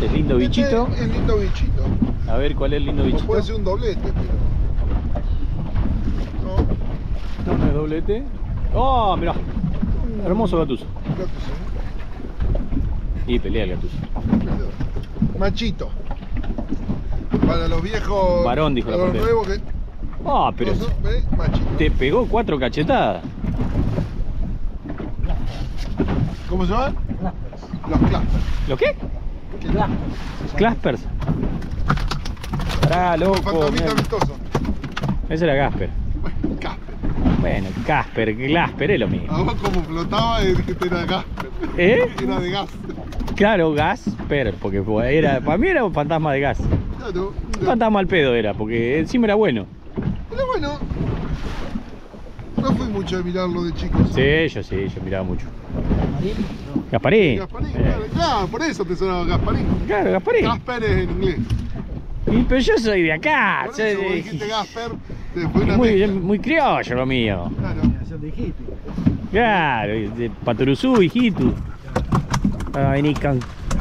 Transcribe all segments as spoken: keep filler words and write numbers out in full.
ese lindo bichito. Este es el lindo bichito. A ver cuál es el lindo bichito. O puede ser un doblete, pero... No. No es doblete. Oh, mirá. Hermoso gatuso. Gatuso. Y pelea el gatuso. Machito. Para los viejos. Varón, dijo la los pantera. nuevos que. Ah, pero No, no, ¿ves? Machito. te pegó cuatro cachetadas. ¿Cómo se llaman? Los claspers. ¿Lo qué? Claspers. Claspers. Pará, loco. Fantasmita mirá. amistoso. Ese era Gasper. Bueno, Casper. Bueno, Casper, Glasper es lo mismo. A vos como flotaba este era Gasper. ¿Eh? Era de gas. Claro, Gasper, porque fue- era, para mí era un fantasma de gas. Claro. Un fantasma al pedo era, porque encima era bueno. Pero bueno. No fui mucho de mirarlo de chicos. Sí, yo sí, yo miraba mucho. Gasparín. Gasparín, Eh, claro, claro, por eso te sonaba Gasparín. Claro, Gasparín. Gasper es en inglés. Y, pero yo soy de acá. Por soy eso vos de- dijiste Gasper, te fue una muy, mezcla. muy criollo lo mío. Claro. Claro, de Paturuzú, hijito. Ah, vení con...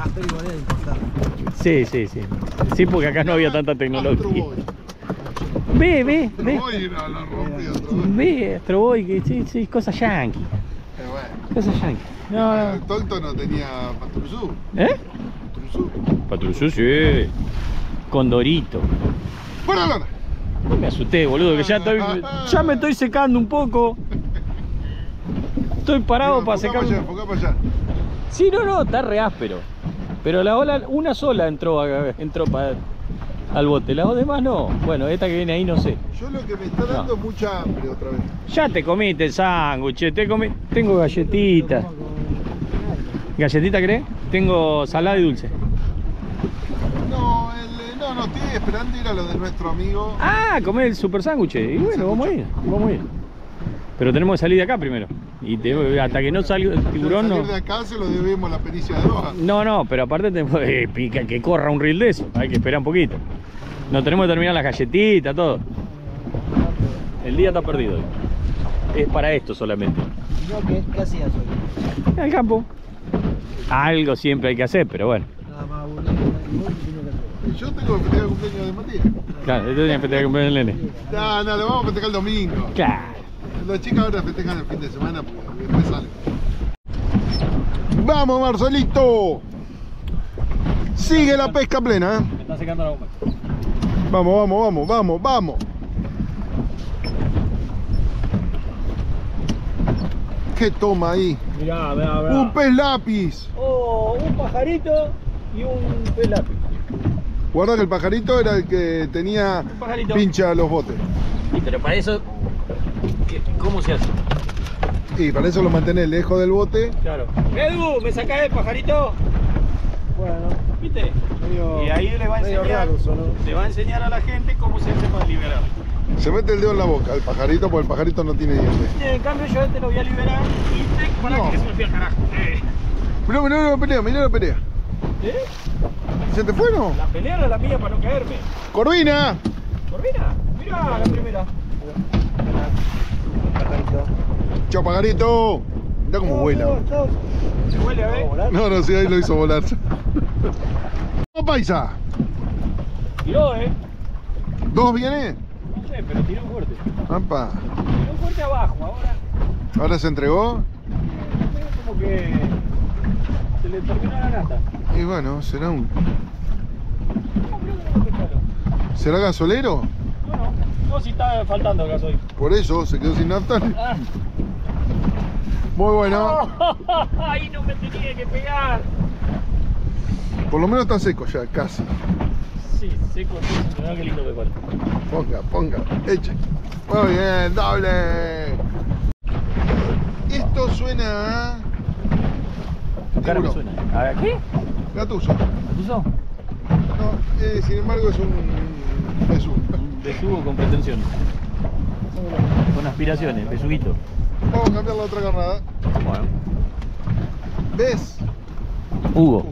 Sí, sí, sí. Sí, porque acá no había tanta tecnología. Ve, ve, ve. Astroboy era la rompía Astroboy. Ve, Astroboy, que sí, sí, cosas yankee. Eh, bueno. Cosas yankee. No, El no. tonto no tenía Patrusú. ¿Eh? Patrusú. Paturuzú, sí. Condorito. ¡Fuera lona! No me asusté, boludo, que ya estoy. Ya me estoy secando un poco. Estoy parado Mira, para enfocá secarme. para allá, enfocá para allá. Sí, no, no, está re áspero. Pero la ola, una sola entró, a- entró para al bote, las demás no. Bueno, esta que viene ahí no sé. Yo lo que me está dando es mucha hambre otra vez. Ya te comiste el sándwich, te comí. Tengo galletitas. ¿Galletita crees? Tengo salada y dulce. No, el, no, no, estoy esperando ir a lo de nuestro amigo. Ah, comé el super sándwich. Y bueno, vamos a ir, vamos a ir. Pero tenemos que salir de acá primero. Y te- hasta que no salga el tiburón Salir no. de acá se lo debemos la pericia de Doha. No, no, pero aparte tenemos que, pica- que corra un reel de eso. Hay que esperar un poquito. No tenemos que terminar las galletitas, todo. El día está perdido hoy. Es para esto solamente. No, ¿qué, qué hacías hoy? Al campo. Algo siempre hay que hacer, pero bueno. Nada más aburrido, y vos, ¿qué tenés que hacer? Y yo tengo que festejar el cumpleaños de Matías. Claro, esto tenía que festejar con el nene. No, no, lo vamos a festejar el domingo. Claro. Las chicas ahora festejan el fin de semana porque después salen. ¡Vamos, Marcelito! Sigue la pesca plena, ¿eh? Me está secando la bomba. Vamos, vamos, vamos, vamos, vamos. ¿Qué toma ahí? Mirá, mirá, mirá. Un pez lápiz. Oh, un pajarito y un pez lápiz. Guarda que el pajarito era el que tenía pajarito. pincha los botes. Y pero para eso, ¿qué- ¿cómo se hace? Y para eso lo mantenés lejos del bote. Claro. Edu, ¿me sacás el pajarito? Bueno, ¿Viste? medio, Y ahí le va a medio enseñar, raro eso, ¿no? le va a enseñar a la gente cómo se hace para liberar. Se mete el dedo en la boca, el pajarito, porque el pajarito no tiene dientes. En cambio yo este lo voy a liberar y te para No. que se me fue al carajo. Eh. Mirá, mirá la pelea, mirá la pelea. ¿Eh? ¿Se te fue o no? La pelea era la mía para no caerme. ¡Corvina! Corvina, mira la primera. Pajarito. ¡Chao, pajarito! Mirá cómo vuela. Se huele a ver. No, no, sí, ahí lo hizo volar. ¡Oh, paisa! Tiró, eh. ¿Dos viene? No sé, pero tiró fuerte. ¡Apa! Tiró fuerte abajo, ahora ¿Ahora se entregó? es como que se le terminó la nata. Y bueno, será un... No, creo que no pescalo. ¿Será gasolero? No, no. No, si está faltando gasoil. Por eso se quedó sin nafta. Ah. Muy bueno. Ahí no me tenía que pegar. Por lo menos está seco ya, casi. Sí, seco, sí. Mirá qué lindo me pone. Ponga, ponga, eche. Muy bien, doble. Esto suena a... Tu cara me tiburón. suena. ¿A qué? Gatuso. ¿Atuso? No, eh, sin embargo es un besugo. Un besugo con pretensiones. Con aspiraciones, besuguito. Vamos a cambiar la otra carnada. Bueno. ¿Ves? Hugo.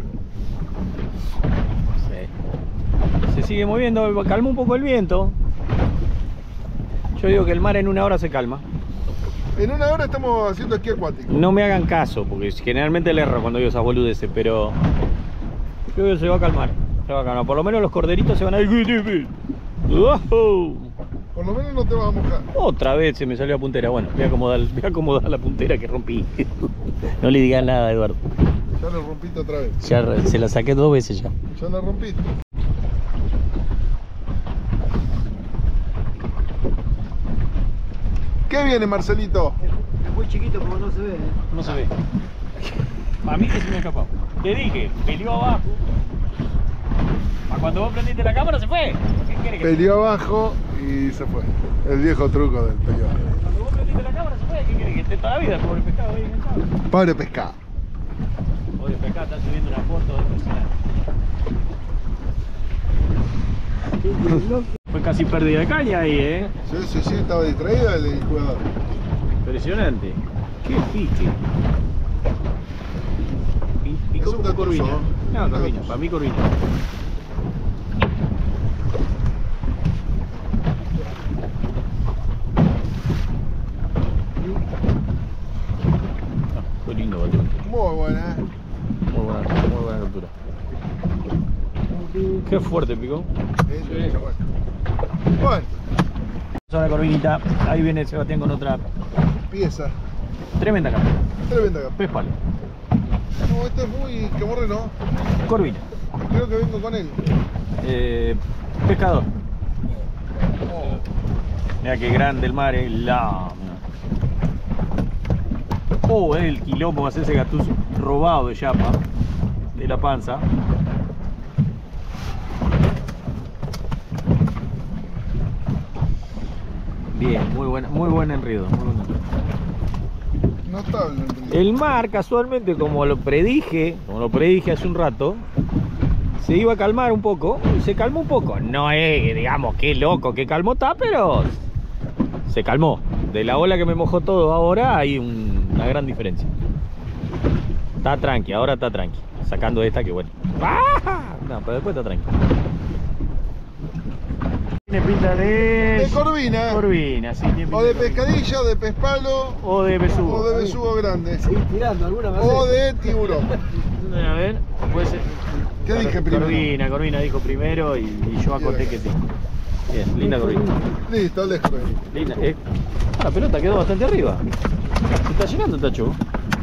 Sí. Se sigue moviendo, calma un poco el viento. Yo digo que el mar en una hora se calma. En una hora estamos haciendo esquí acuático. No me hagan caso, porque generalmente le erro cuando digo esas boludeces, pero Creo que se va a calmar. Se va a calmar. Por lo menos los corderitos se van a ir. ¡Oh! Por lo menos no te vas a mojar. Otra vez se me salió la puntera. Bueno, voy a acomodar, voy a acomodar la puntera que rompí. No le digas nada, Eduardo. Ya la rompiste otra vez. Ya se la saqué dos veces ya. Ya la rompiste. ¿Qué viene, Marcelito? Es muy chiquito porque no se ve. ¿eh? No se ve. A mí que se me ha escapado. Te dije, peleó abajo. ¿A cuando vos prendiste la cámara se fue? ¿Qué querés que Peleó abajo y se fue. El viejo truco del peleó. Cuando vos prendiste la cámara se fue? ¿Qué querés que esté toda la vida por el pescado ahí enganchado? Pobre pescado. Pobre pescado, está subiendo una foto de impresionante. Fue casi pérdida de caña ahí, ¿eh? Sí, sí, sí, estaba distraído el jugador. Impresionante. Qué pique. Pi- Picó Es un como gatuso, corvina. ¿no? No, Un corvina, gatuso. para mí corvina. Ah, fue lindo, boludo. Muy buena. Muy buena, muy buena captura. Qué fuerte picó. Sí, sí, sí, bueno. Bueno, Ahora corvinita, ahí viene Sebastián con otra pieza. tremenda captura. Tremenda capa. Pez palo. No, esto es muy camorre, ¿no? Corvina. Creo que vengo con él. Eh, pescador. Oh, Mira qué grande el mar, eh. La... Oh, es el quilombo, va a ser ese gatuso robado de Yapa, de la panza. Bien, muy buen, muy buen enredo, muy buen enredo. notable. en realidad. El mar, casualmente, como lo predije, como lo predije hace un rato, se iba a calmar un poco, y se calmó un poco. No es, digamos, qué loco, qué calmó está, pero se calmó. De la ola que me mojó todo ahora hay un- una gran diferencia. Está tranqui, ahora está tranqui. Sacando esta que bueno. ¡Ah! No, pero después está tranqui. Tiene pinta de... De corvina. Corvina, sí. tiene O pinta de pescadilla, o de pespalo, O de besugo. o de besugo grande. Seguís tirando, alguna más. O de tiburón. A ver, puede ser. ¿Qué dije primero? Corvina, Corvina dijo primero y, y yo acoté que sí. Bien, linda Corvina. Listo, lejos. Linda, eh. Ah, la pelota quedó bastante arriba. Se está llenando el tacho.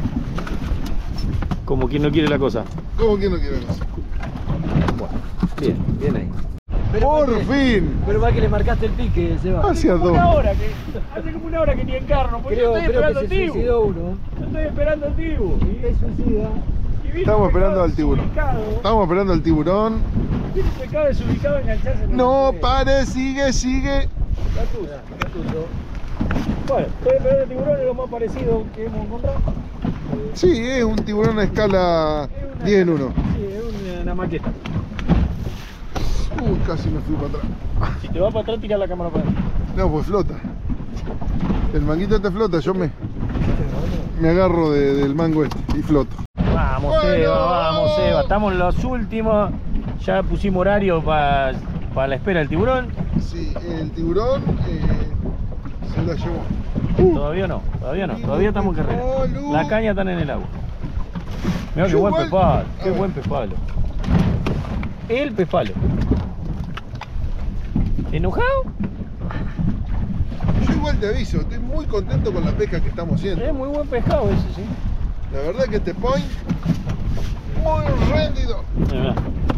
Como quien no quiere la cosa. ¿Cómo que no quiere eso? Bueno, bien, bien ahí. Pero Por para que- fin. Pero va que le marcaste el pique, Seba. Hacia dos. Una hora que, hace como una hora que ni encarno, porque Creo, yo estoy creo esperando que al se tibu. suicidó uno. Yo estoy esperando al tibu. ¿Qué suicida? Y vino Estamos un esperando pescado al tiburón. desubicado, Estamos esperando al tiburón. Vino un pescado desubicado a engancharse en el No monte. pare, sigue, sigue. Gatuso, gatuso. Bueno, estoy esperando el tiburón, es lo más parecido que hemos encontrado. Sí, es un tiburón a escala Es una- diez en uno. Sí, es una, una maqueta. Uy, casi me fui para atrás. Si te va para atrás, tira la cámara para adelante. No, pues flota. El manguito te flota, yo me, me agarro de- del mango este y floto. Vamos, Bueno, Seba, vamos, vamos. Seba. Estamos en los últimos. Ya pusimos horario para la espera del tiburón. Sí, el tiburón eh, se la llevó. Todavía no, todavía no. Todavía estamos en carrera. Las cañas están en el agua. Mirá qué Yo buen igual- pespalo, A qué ver. buen pespalo. El pespalo. ¿Enojado? Yo igual te aviso, estoy muy contento con la pesca que estamos haciendo. Es muy buen pescado ese, sí. La verdad que este point, muy rendido. Mirá,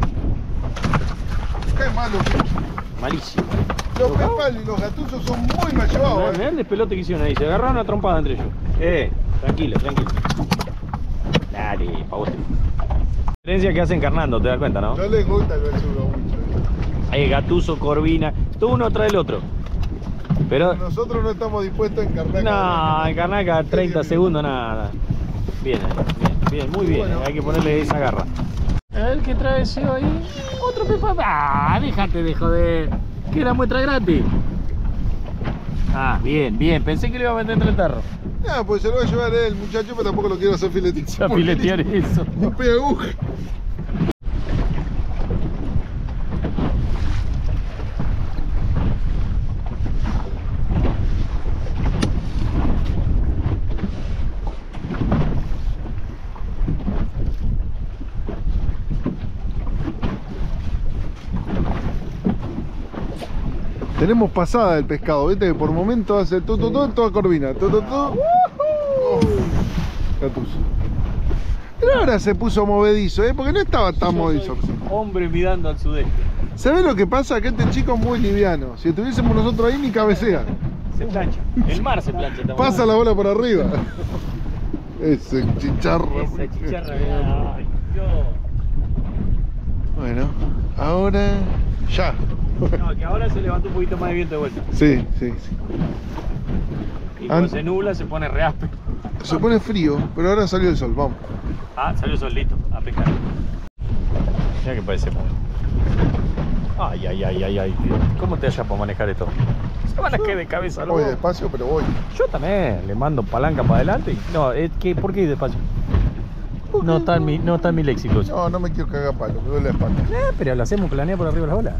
Qué malo. malísimo. Los pespalos y los gatuzos son muy mal llevados. Mirá, eh. mirá el despelote que hicieron ahí. Se agarraron a trompada entre ellos. Eh, tranquilo, tranquilo. Dale, pa' vos. Diferencia que hacen carnando, te das cuenta, ¿no? No les gusta el besugo mucho. Hay gatuso, corvina, todo uno atrás del otro. Pero, Nosotros no estamos dispuestos a encarnar. no, encarnar cada treinta segundos, nada. Bien, ahí, bien, bien, muy bien. Bueno. Hay que ponerle esa garra. A ver qué trae ese ahí. Otro pepa. Ah, déjate de joder. Que era muestra gratis. Ah, bien, bien. Pensé que le iba a meter entre el tarro. No, pues se lo va a llevar él, muchacho, pero tampoco lo quiero hacer filetear. A filetear eso. No pega aguja. Tenemos pasada del pescado, viste que por momentos hace todo, todo, todo, toda corvina, todo, todo. Oh, Gatuso. Pero ahora se puso movedizo, ¿eh? Porque no estaba tan movedizo. Hombre mirando al sudeste. ¿Sabés lo que pasa? Que este chico es muy liviano. Si estuviésemos nosotros ahí, ni cabecea. Se plancha. El mar se plancha también. Pasa la bola por arriba. Ese chicharro. Esa chicharra. Ay, Dios. Bueno, ahora ya. No, que ahora se levantó un poquito más de viento de vuelta. Sí, sí, sí. Y cuando An- se nubla se pone re áspero. Se pone frío, pero ahora salió el sol, vamos. Ah, salió solito a pescar. Mira que parece muy. Ay, ay, ay, ay, ay. ¿Cómo te hallas para manejar esto? Se van a caer de cabeza, loco. Voy despacio, pero voy. Yo también le mando palanca para adelante. y- No, es que, ¿por qué ir despacio? No está en mi, no está en mi léxico. eso. No, no me quiero cagar palo, me duele la espalda. Eh, pero lo hacemos planear por arriba de las olas.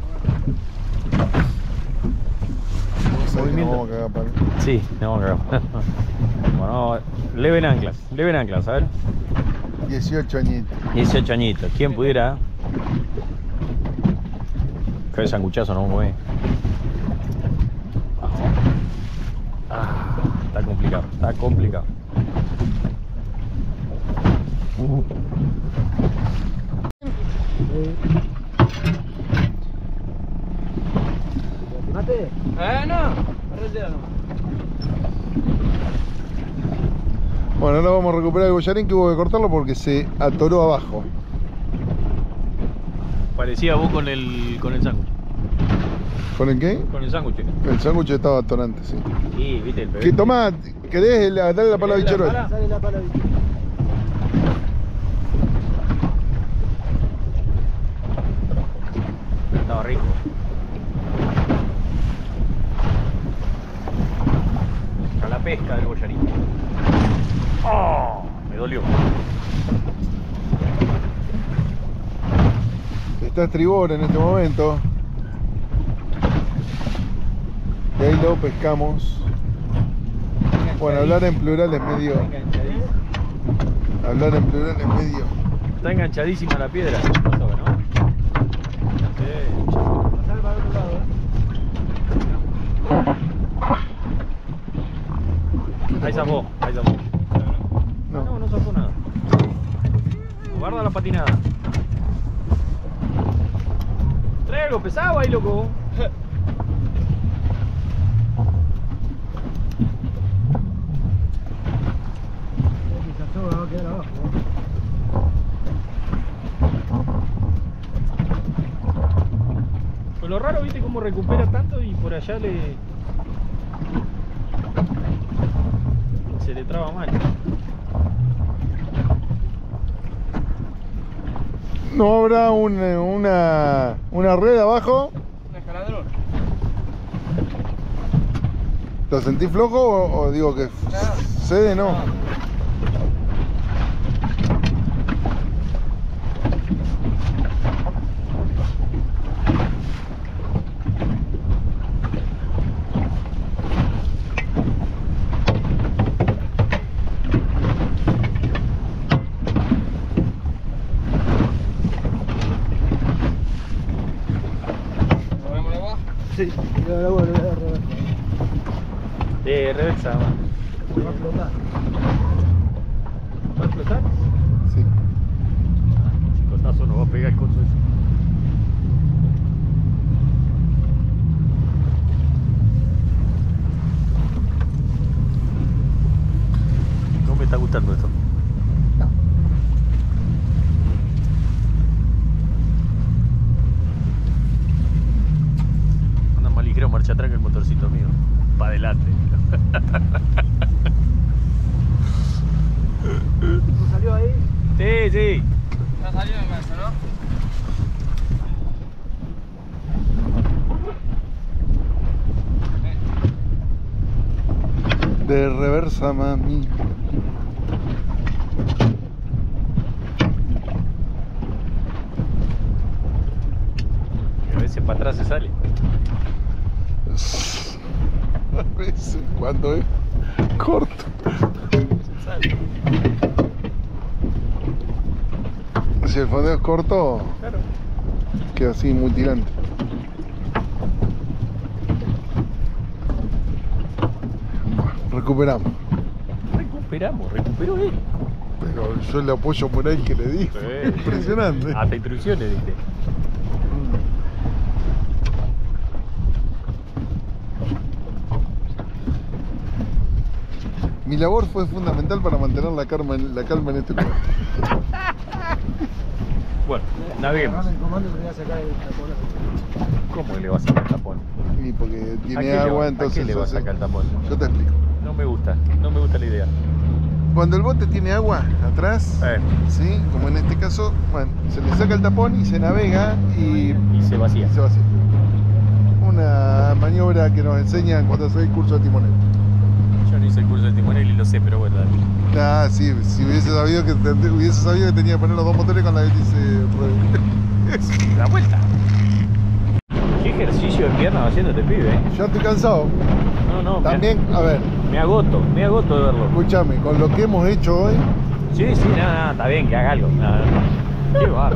¿Sabés que no Movimiento. vamos a cagar palo? Sí, no, claro. Bueno, leven anclas, leven anclas, a ver. dieciocho añitos. dieciocho añitos, ¿quién pudiera? Que el sanguchazo no mueve. Ah, está complicado, está complicado. Uh. ¿Te mate? Eh, no. Arrendera nomás. Bueno, ahora vamos a recuperar el collarín que hubo que cortarlo porque se atoró abajo. Parecía vos con el con el sándwich. ¿Con el qué? Con el sándwich. El sándwich estaba atorante, sí. Sí, viste el bebé. ¿Qué tomás? ¿Querés la- darle la pala a bichero? Sale la pala bichero. Estaba rico. A la pesca del boyarín. ¡Oh! Me dolió. Está estribor en este momento. Y ahí lo pescamos. Bueno, hablar en plural es medio. Hablar en plural es medio. Está enganchadísima la piedra. ¿Qué pasó, no? Sí. Pasar para el otro lado, eh. Ahí zafó, ahí zafó. No. No, no zafó nada. Guarda la patinada. Trae algo pesado ahí, loco. Esa soga va a quedar abajo, ¿eh? Pues lo raro, viste, cómo recupera tanto y por allá le... se le traba mal. ¿No habrá un, una, una red abajo? Un escaladrón. ¿Lo sentí flojo o, o digo que cede? No. Sí, pero la vuelvo a dar reversa. Eh, reversa, man. Va a flotar. ¿Va a explotar? Sí. Chicotazo no va a pegar el coso ese. No me está gustando esto. Anda más ligero marcha atrás que el motorcito mío. Para adelante. ¿No salió ahí? Sí, sí. Ya salió en casa, ¿no? De reversa, mami. Y a veces para atrás se sale. A veces cuando es corto. Se sale. Si el fondeo es corto, Claro. queda así mutilante. Recuperamos. Recuperamos, recuperó él. Pero yo le apoyo por ahí que le di. Sí. Impresionante. Hasta instrucciones diste. Mi labor fue fundamental para mantener la calma en, la calma en este lugar. Bueno, naveguemos. El comando te voy a sacar el tapón. ¿Cómo que le vas a sacar el tapón? Y porque ¿A qué tiene le va- agua, ¿A entonces qué le vas a hace- sacar el tapón? Yo te explico. No me gusta, no me gusta la idea. Cuando el bote tiene agua atrás, Eh, ¿sí? Como en este caso, bueno, se le saca el tapón y se navega y y se vacía. se va a hacer. Una maniobra que nos enseñan cuando hace el curso de timonel. Yo no hice el curso de timonel y lo sé, pero bueno, dale. Ah, sí, si hubiese sabido que, hubiese sabido que tenía que poner los dos motores con la hélice rueda. La vuelta. ¿Qué ejercicio de pierna va haciendo este pibe? eh? Ya estoy cansado. No, no, También, a ver, Me, me agoto, me agoto de verlo. escúchame, con lo que hemos hecho hoy, Sí, sí, nada, no, está bien, que haga algo. No, no. Qué bárbaro.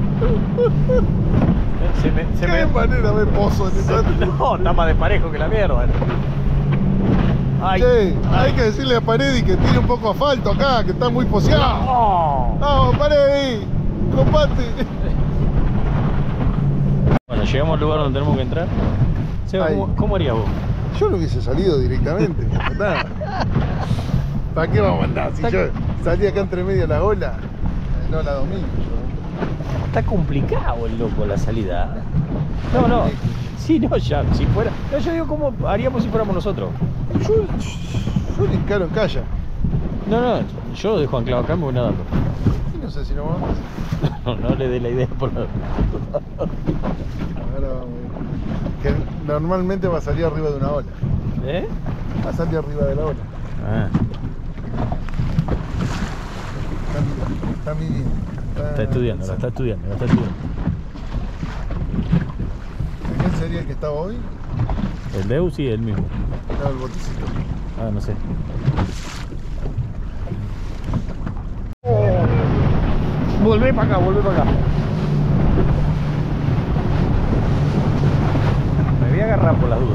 Se me, se qué me... manera me pozo en esa. No, está más desparejo que la mierda. Ay. Che, hay que decirle a Paredi que tire un poco de asfalto acá, que está muy poseado. Oh. Vamos, Paredi, comparte. Bueno, llegamos al lugar donde tenemos que entrar. Seba, Ahí. ¿cómo, ¿cómo harías vos? Yo no hubiese salido directamente. Nada. ¿Para qué vamos a andar? Si yo salí acá entre medio de la ola, no la domino. Está complicado el loco la salida. No, no. Sí, no, ya, si fuera. No, yo digo, ¿cómo haríamos si fuéramos nosotros? Yo, yo le encaro en calla. No, no, yo lo dejo anclado acá, me voy nadando. No sé si no vamos. No, no le dé la idea por nada. Ahora vamos. Que normalmente va a salir arriba de una ola. ¿Eh? Va a salir arriba de la ola. Ah, Está, está midiendo. está estudiando, la está estudiando, la está estudiando. ¿Aquel sería el que estaba hoy? El Deu sí, el mismo. Estaba el botecito. Ah, no sé. Volvé para acá, volvé para acá. Me voy a agarrar por las dudas.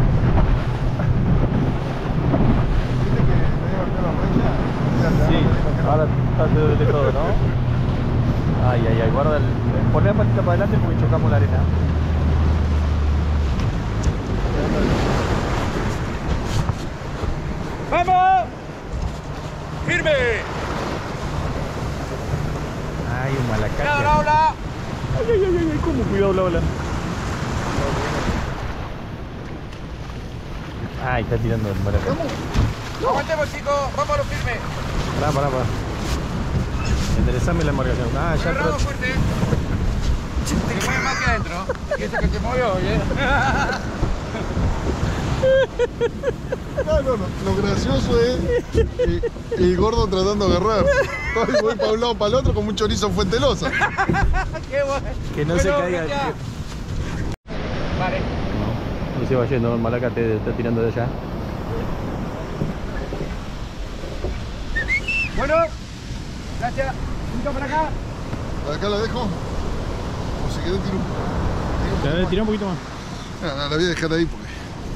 ¿Viste que me dio acá la raya? Sí, ahora está te duele todo, ¿no? Ay, ay, ay, guarda el... Poné la patita para adelante porque chocamos la arena. ¡Vamos! ¡Firme! Ay, un malacache. ¡Cuidado la ola! Ay, ay, ay, ay, ¿cómo cuidado la ola? Ay, está tirando el malacache. Aguantemos, chicos, vámonos firme. Pará, pará, pará. Interesame la embarcación. Ah, ya Agarrado trot- fuerte. Te mueve más que adentro. Y eso que te movió, oye. No, no, no. Lo gracioso es el, el gordo tratando de agarrar. Voy, voy para un lado para el otro como un chorizo en Fuente Loza. Qué bueno. Que no se Bueno, caiga. ya. Vale. No, no se va yendo, el malaca te está tirando de allá. Bueno, gracias. Punto para acá. Acá la dejo. O si querés tiro un Tira, tira un poquito más. No, no, la voy a dejar ahí porque.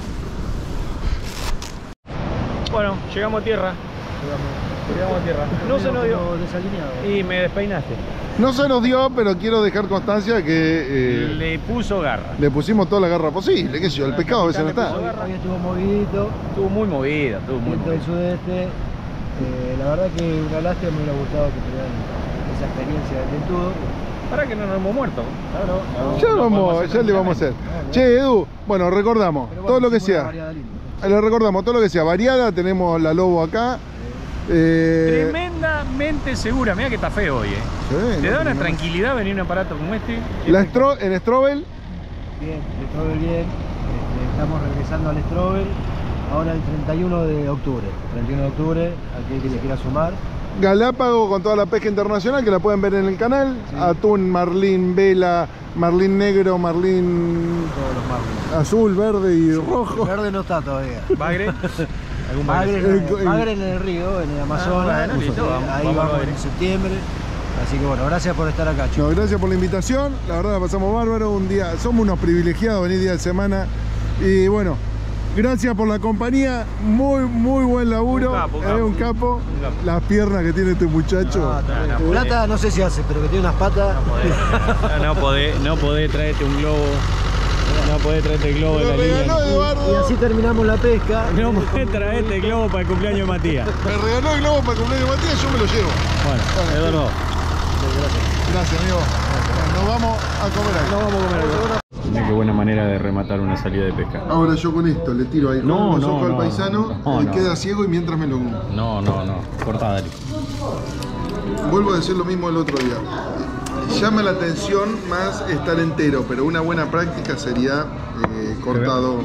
Bueno, llegamos a tierra. Llegamos a tierra. No se nos dio. Desalineado. Y me despeinaste. No se nos dio, pero quiero dejar constancia que eh, Le puso garra. le pusimos toda la garra posible, qué sé yo, el pescado a veces no Le puso está. garra. Hoy estuvo movidito, Estuvo muy movida, estuvo muy viento del movida. sudeste. Eh, la verdad que una lástima, me hubiera gustado que tuvieran esa experiencia del ventudo. Para que no nos hemos muerto. Claro, no, Ya no vamos, podemos hacer ya le vamos a hacer. tranquilamente. Che, Edu, bueno, recordamos, Pero bueno, todo lo que hicimos una sea. variedad linda. Le recordamos todo lo que sea variada, tenemos la Lobo acá. Eh, Tremendamente segura. Mira que está feo hoy, eh. sí, Te no, da una no. tranquilidad venir a un aparato como este. La Stro- en Strobel, Bien, el Strobel bien. Este, estamos regresando al Strobel ahora el treinta y uno de octubre. treinta y uno de octubre, aquel que se quiera sumar. Galápago con toda la pesca internacional que la pueden ver en el canal. Sí. Atún, marlín, vela, marlín negro, marlín Todos los marlins. azul, verde y rojo. Verde no está todavía. Bagre. ¿Algún Bagre, bagre? El- el- Bagre en el río, en el Amazonas. bueno, listo, Eh, vamos, ahí vamos a vamos ver. en septiembre. Así que bueno, gracias por estar acá, chicos. No, gracias por la invitación, la verdad la pasamos bárbaro, un día, somos unos privilegiados, venir día de semana y bueno, gracias por la compañía. Muy, muy buen laburo. Un capo, un Es capo. un capo. Un capo. Las piernas que tiene este muchacho. Ah, No, no, Plata no sé si hace, pero que tiene unas patas. No, no podés, no podés traerte un globo. No podés traerte el globo de Lo la regaló línea. Eduardo. Y así terminamos la pesca. No podés traerte el globo para el cumpleaños de Matías. Me regaló el globo para el cumpleaños de Matías, yo me lo llevo. Bueno, Eduardo. Gracias, amigo. Nos vamos a comer algo. No vamos a comer algo. Mira qué buena manera de rematar una salida de pesca. Ahora yo con esto le tiro ahí No, con los no, ojos al no, paisano, no, él no. queda ciego y mientras me lo como. No, no, no. Cortá, dale. Vuelvo a decir lo mismo el otro día. Llama la atención más estar entero, pero una buena práctica sería eh, cortado.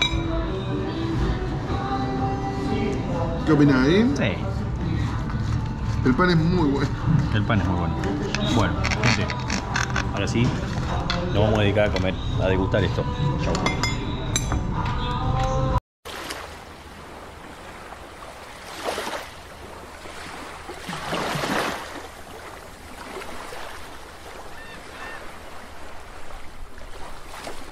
¿Qué opinás ahí? Sí. El pan es muy bueno. El pan es muy bueno. Bueno, gente. Ahora sí, nos vamos a dedicar a comer, a degustar esto. Chau.